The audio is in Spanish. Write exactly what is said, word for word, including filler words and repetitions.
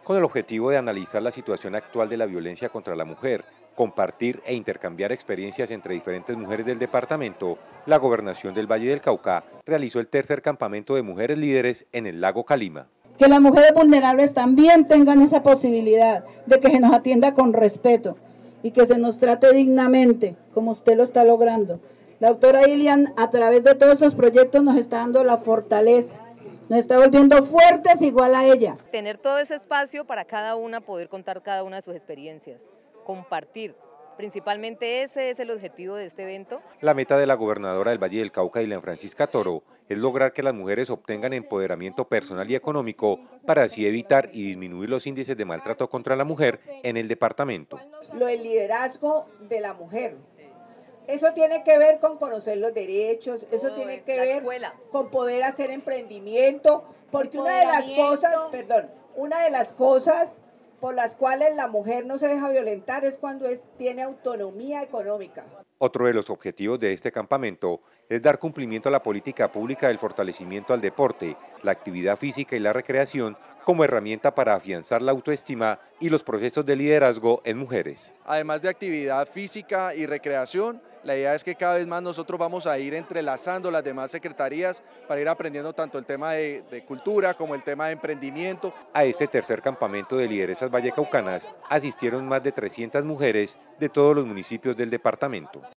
con el objetivo de analizar la situación actual de la violencia contra la mujer, compartir e intercambiar experiencias entre diferentes mujeres del departamento. La Gobernación del Valle del Cauca realizó el tercer campamento de mujeres líderes en el lago Calima. Que las mujeres vulnerables también tengan esa posibilidad de que se nos atienda con respeto y que se nos trate dignamente, como usted lo está logrando. La doctora Ilian, a través de todos estos proyectos, nos está dando la fortaleza, nos está volviendo fuertes igual a ella. Tener todo ese espacio para cada una poder contar cada una de sus experiencias, compartir. Principalmente ese es el objetivo de este evento. La meta de la gobernadora del Valle del Cauca, Ilian Francisca Toro, es lograr que las mujeres obtengan empoderamiento personal y económico para así evitar y disminuir los índices de maltrato contra la mujer en el departamento. Lo del liderazgo de la mujer. Eso tiene que ver con conocer los derechos, eso tiene que ver con poder hacer emprendimiento, porque una de las cosas, perdón, una de las cosas por las cuales la mujer no se deja violentar es cuando es, tiene autonomía económica. Otro de los objetivos de este campamento es dar cumplimiento a la política pública del fortalecimiento al deporte, la actividad física y la recreación como herramienta para afianzar la autoestima y los procesos de liderazgo en mujeres. Además de actividad física y recreación, la idea es que cada vez más nosotros vamos a ir entrelazando las demás secretarías para ir aprendiendo tanto el tema de, de cultura como el tema de emprendimiento. A este tercer campamento de lideresas vallecaucanas asistieron más de trescientas mujeres de todos los municipios del departamento.